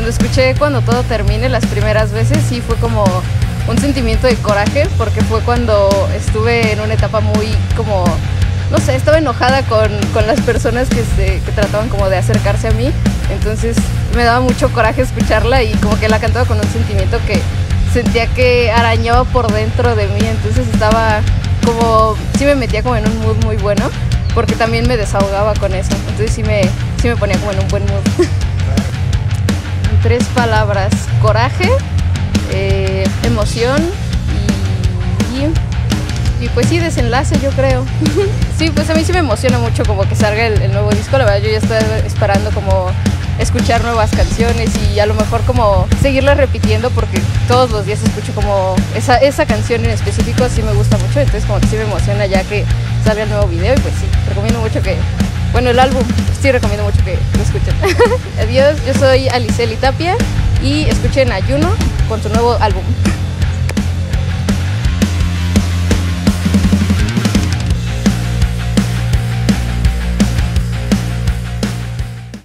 lo escuché cuando todo termine las primeras veces, sí fue como un sentimiento de coraje, porque fue cuando estuve en una etapa muy como, no sé, estaba enojada con las personas que trataban como de acercarse a mí, entonces me daba mucho coraje escucharla y como que la cantaba con un sentimiento que sentía que arañaba por dentro de mí, entonces estaba como, sí me metía como en un mood muy bueno, porque también me desahogaba con eso, entonces sí me ponía como en un buen mood. En 3 palabras: coraje, emoción y pues sí, desenlace, yo creo. Sí, pues a mí sí me emociona mucho como que salga el nuevo disco, la verdad yo ya estoy esperando como escuchar nuevas canciones y a lo mejor como seguirlas repitiendo, porque todos los días escucho como esa canción en específico, sí me gusta mucho, entonces como que sí me emociona ya que salga el nuevo video y pues sí, recomiendo mucho el álbum, sí recomiendo mucho que lo escuchen. Adiós, yo soy Aliceli Tapia y escuchen a Juno con su nuevo álbum.